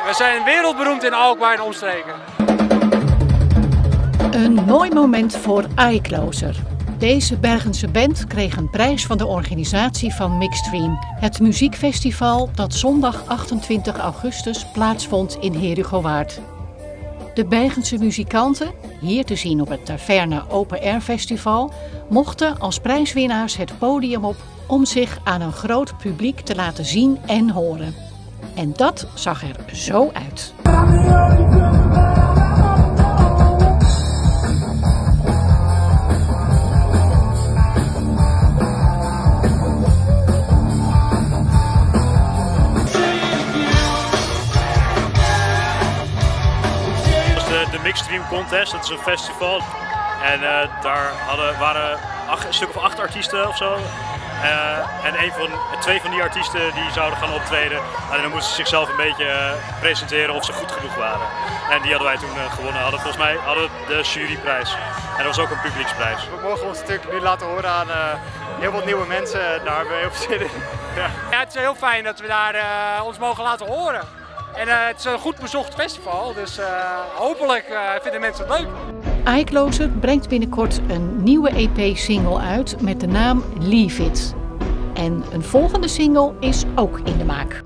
We zijn wereldberoemd in Alkmaar en omstreken. Een mooi moment voor iCloser. Deze Bergense band kreeg een prijs van de organisatie van Mixstream. Het muziekfestival dat zondag 28 augustus plaatsvond in Herugowaard. De Bergense muzikanten, hier te zien op het Taverne Open Air Festival, mochten als prijswinnaars het podium op om zich aan een groot publiek te laten zien en horen. En dat zag er zo uit. De Mixstream Contest, dat is een festival. En daar waren een stuk of 8 artiesten of zo. En twee van die artiesten die zouden gaan optreden. En dan moesten ze zichzelf een beetje presenteren of ze goed genoeg waren. En die hadden wij toen gewonnen. Volgens mij hadden we de juryprijs. En dat was ook een publieksprijs. We mogen ons natuurlijk nu laten horen aan heel wat nieuwe mensen. Daar hebben we heel veel zin in. Ja, het is heel fijn dat we daar ons mogen laten horen. En het is een goed bezocht festival, dus hopelijk vinden mensen het leuk. iCloser brengt binnenkort een nieuwe EP-single uit met de naam Leave It. En een volgende single is ook in de maak.